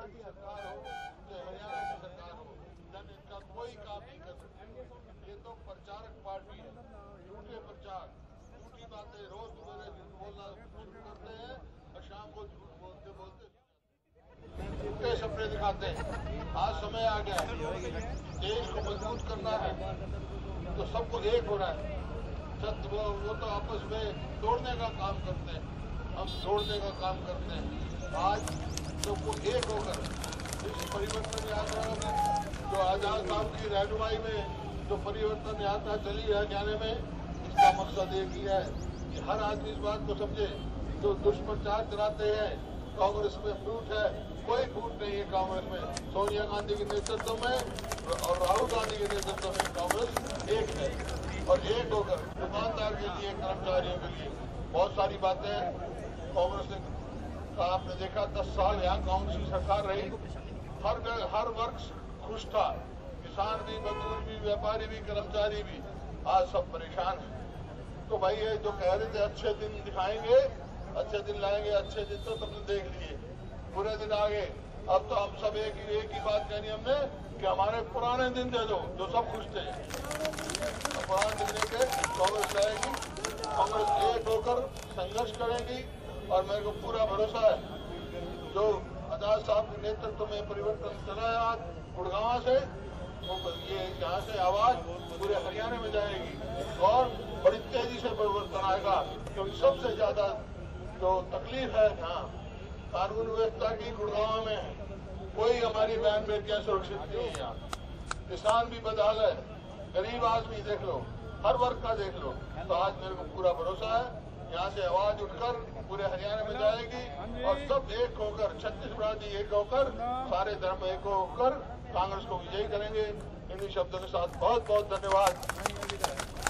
की सरकार हो चाहे हरियाणा की सरकार हो, जन इनका कोई काम नहीं कर सकते। ये तो प्रचारक पार्टी है, झूठे प्रचार, झूठी बातें, रोज सुबह झूठ बोलना शुरू करते हैं और शाम को झूठ बोलते बोलते झूठे सपने दिखाते हैं। आज समय आ गया है, देश को मजबूत करना है तो सबको एक होना है। वो तो आपस में तोड़ने का काम करते हैं, हम जोड़ने का काम करते हैं। आज सबको एक होकर इस परिवर्तन यात्रा में जो आजाद साहब की रहनुमाई में जो परिवर्तन यात्रा चली है जाने में, इसका मकसद एक ही है कि हर आदमी इस बात को समझे। जो दुष्प्रचार चलाते हैं कांग्रेस में फूट है, कोई फूट नहीं है कांग्रेस में। सोनिया गांधी के नेतृत्व में और राहुल गांधी के नेतृत्व में कांग्रेस एक है और एक होकर दुकानदार के लिए, कर्मचारियों के लिए बहुत सारी बातें कांग्रेस ने का आपने देखा 10 साल यहाँ कांग्रेस की सरकार रही, हर वर्ग खुश था, किसान भी, मजदूर भी, व्यापारी भी, कर्मचारी भी। आज सब परेशान है। तो भाई ये जो कह रहे थे अच्छे दिन दिखाएंगे, अच्छे दिन लाएंगे, अच्छे दिन तो तुमने देख लिए, बुरे दिन आ गए। अब तो हम सब एक ही बात कहनी हमने कि हमारे पुराने दिन दे दो जो सब खुश थे। पुराने दिन लेके कांग्रेस आएगी, कांग्रेस एक होकर संघर्ष करेगी और मेरे को पूरा भरोसा है जो आजाद साहब के नेतृत्व में परिवर्तन चला है आज गुड़गांव से, ये यहाँ से आवाज पूरे हरियाणा में जाएगी और बड़ी तेजी से परिवर्तन आएगा। क्योंकि सबसे ज्यादा जो तकलीफ है यहाँ कानून व्यवस्था की गुड़गांव में है, कोई हमारी बहन बेटियां सुरक्षित नहीं है। यहाँ किसान भी बदहाल है, गरीब आदमी देख लो, हर वर्ग का देख लो। तो आज मेरे को पूरा भरोसा है यहाँ से आवाज उठकर पूरे हरियाणा में जाएगी और सब एक होकर, छत्तीसगढ़ जी एक होकर, सारे धर्म एक होकर कांग्रेस को विजयी करेंगे। इन्हीं शब्दों के साथ बहुत बहुत धन्यवाद।